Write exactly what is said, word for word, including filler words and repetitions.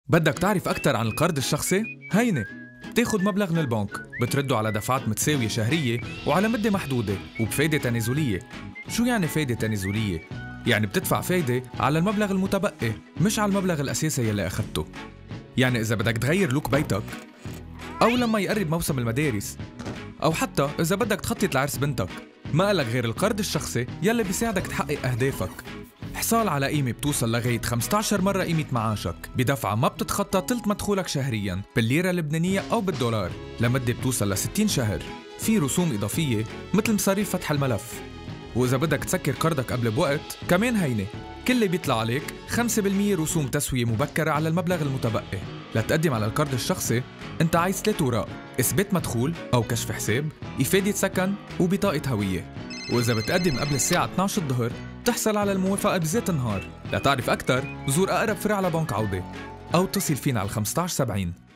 بدك تعرف أكثر عن القرض الشخصي؟ هينة، بتاخد مبلغ من البنك بترده على دفعات متساوية شهرية وعلى مدة محدودة وبفايدة تنازلية. شو يعني فايدة تنازلية؟ يعني بتدفع فايدة على المبلغ المتبقي مش على المبلغ الأساسي يلي أخدته. يعني إذا بدك تغير لوك بيتك، أو لما يقرب موسم المدارس، أو حتى إذا بدك تخطط لعرس بنتك، ما إلك غير القرض الشخصي يلي بيساعدك تحقق أهدافك. حصال على قيمة بتوصل لغاية خمسة عشر مرة قيمة معاشك بدفعة ما بتتخطى تلت مدخولك شهرياً بالليرة اللبنانية أو بالدولار لمدة بتوصل لستين شهر. في رسوم إضافية مثل مصاريف فتح الملف، وإذا بدك تسكر قرضك قبل بوقت كمان هينة، كل اللي بيطلع عليك خمسة بالمية رسوم تسوية مبكرة على المبلغ المتبقي. لتقدم على القرض الشخصي أنت عايز ثلاث أوراق: إثبات مدخول أو كشف حساب، إفادة سكن، وبطاقة هوية. وإذا بتقدم قبل الساعة اثني عشر الظهر بتحصل على الموافقة بذات النهار. لتعرف أكثر زور أقرب فرع لبنك عودة أو اتصل فينا على خمسة عشر سبعين.